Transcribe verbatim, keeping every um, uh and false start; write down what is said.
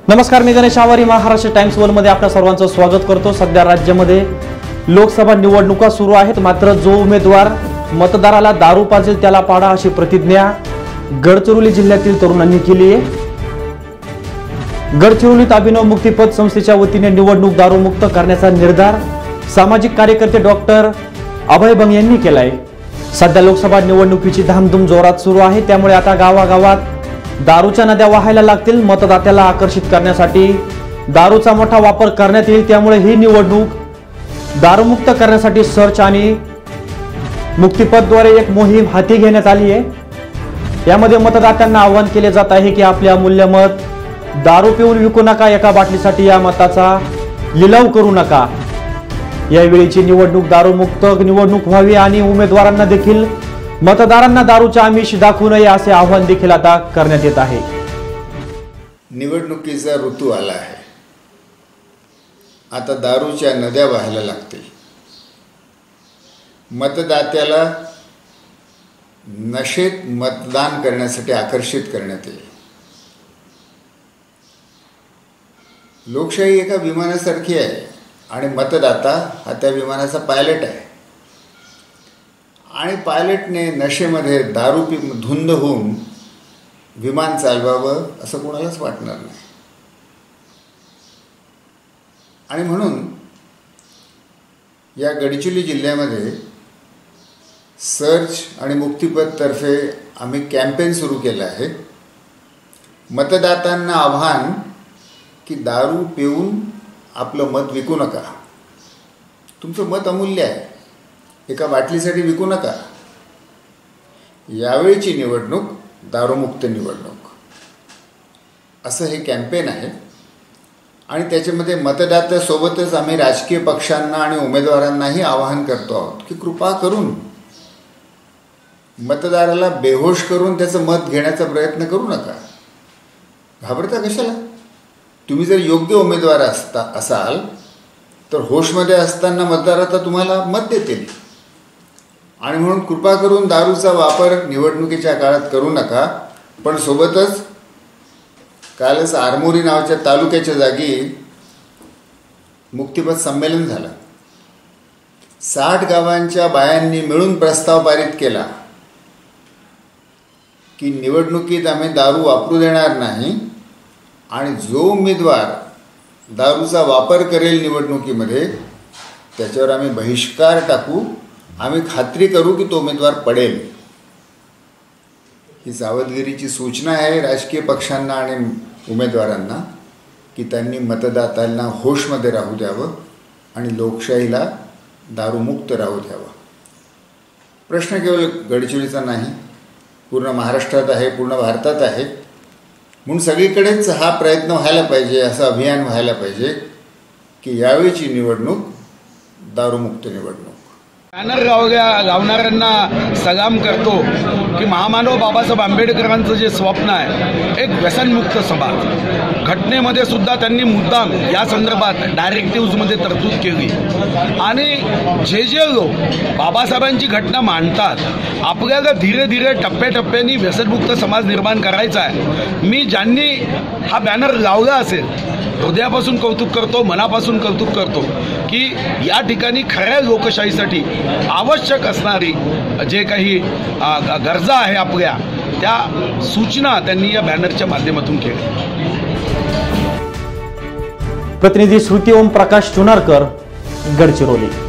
नमस्कार, मी Ganesh Awari, Maharashtra times one मध्ये आपल्या सर्वांचं स्वागत करतो। सध्या राज्यामध्ये लोकसभा निवडणुका सुरू आहेत, मात्र जो उमेदवार मतदाराला दारू पाजेल त्याला पाडा अशी प्रतिज्ञा गडचिरोली जिल्ह्यातील तरुणांनी केली आहे। गडचिरोलीत अभिनव मुक्तिपथ संस्थेच्या वतीने निवडणूक दारूमुक्त करण्याचा निर्धार सामाजिक कार्यकर्ते डॉक्टर अभय बंग यांनी केला आहे। सध्या लोकसभा निवडणुकीची धामधूम जोरात सुरू आहे, त्यामुळे आता गावागावात दारूच्या नद्या वाहायला लागतील। मतदात्याला आकर्षित करण्यासाठी दारूचा मोठा वापर करण्यात येईल, त्यामुळे ही निवडणूक दारूमुक्त करण्यासाठी सर्च आणि मुक्तिपथद्वारे एक मोहीम हाती घेण्यात आली आहे। यामध्ये मतदात्यांना आवाहन केले जात आहे की आपले अमूल्य मत दारू पिऊन विकू नका, एका बाटलीसाठी या मताचा लिलाव करू नका। यावेळीची निवडणूक दारूमुक्त निवडणूक व्हावी आणि उमेदवारांना देखील मतदारांना दारूचे आमिष दाखवू नये असे आवाहन देखील आता करण्यात येत आहे। निवडणुकीचा ऋतू आला आहे, आता दारूच्या नद्या वाहायला लागतील। मतदात्याला नशेत मतदान करण्यासाठी आकर्षित करण्यात येईल। लोकशाही एका विमानासारखी आहे आणि मतदाता हा त्या विमानाचा पायलट आहे आणि पायलटने नशेमध्ये दारू पी धुंद होऊन विमान चालवावं असं कोणालाच वाटणार नाही। आणि म्हणून या गडचिरोली जिल्ह्यामध्ये सर्च आणि मुक्तिपथतर्फे आम्ही कॅम्पेन सुरू केलं आहे। मतदातांना आव्हान की दारू पिऊन आपलं मत विकू नका, तुमचं मत अमूल्य आहे, एका बाटलीसाठी विकू नका। यावेळीची निवडणूक दारूमुक्त निवडणूक असं हे कॅम्पेन आहे आणि त्याच्यामध्ये मतदात्यासोबतच आम्ही राजकीय पक्षांना आणि उमेदवारांनाही आवाहन करतो आहोत की कृपा करून मतदाराला बेहोश करून त्याचं मत घेण्याचा प्रयत्न करू नका। घाबरता कशाला? तुम्ही जर योग्य उमेदवार असता असाल तर होशमध्ये असताना मतदार आता तुम्हाला मत देतील आणि म्हणून कृपा करून दारूचा वापर निवडणुकीच्या काळात करू नका। पण सोबतच कालच आरमोरी नावाच्या तालुक्याच्या जागी मुक्तिपथ संमेलन झालं। साठ गावांच्या बायांनी मिळून प्रस्ताव पारित केला की निवडणुकीत आम्ही दारू वापरू देणार नाही आणि जो उमेदवार दारूचा वापर करेल निवडणुकीमध्ये त्याच्यावर आम्ही बहिष्कार टाकू, आम्ही खात्री करू की तो उमेदवार पडेल। ही सावधगिरीची सूचना आहे राजकीय पक्षांना आणि उमेदवारांना की त्यांनी मतदातांना होशमध्ये राहू द्यावं आणि लोकशाहीला दारूमुक्त राहू द्यावं। प्रश्न केवळ गडचिरोलीचा नाही, पूर्ण महाराष्ट्रात आहे, पूर्ण भारतात आहे। म्हणून सगळीकडेच हा प्रयत्न व्हायला पाहिजे, असं अभियान व्हायला पाहिजे की यावेळीची निवडणूक दारूमुक्त निवडणूक। बॅनर लावल्या लावणाऱ्यांना सलाम करतो की महामानव बाबासाहेब आंबेडकरांचं जे स्वप्न आहे एक व्यसनमुक्त समाज, घटनेमध्ये सुद्धा त्यांनी मुद्दाम या संदर्भात डायरेक्टिव्हमध्ये तरतूद केली आणि जे जे लोक बाबासाहेबांची घटना मांडतात आपल्याला धीरे धीरे टप्प्याटप्प्याने व्यसनमुक्त समाज निर्माण करायचा आहे। मी ज्यांनी हा बॅनर लावला असेल हृदयापासून कौतुक करतो, मनापासून कौतुक करतो की या ठिकाणी खऱ्या लोकशाहीसाठी आवश्यक असणारी जे काही गरजा आहे आपल्या त्या सूचना त्यांनी या बॅनरच्या माध्यमातून केल्या। प्रतिनिधी श्रुती ओम प्रकाश चुनारकर, गडचिरोली।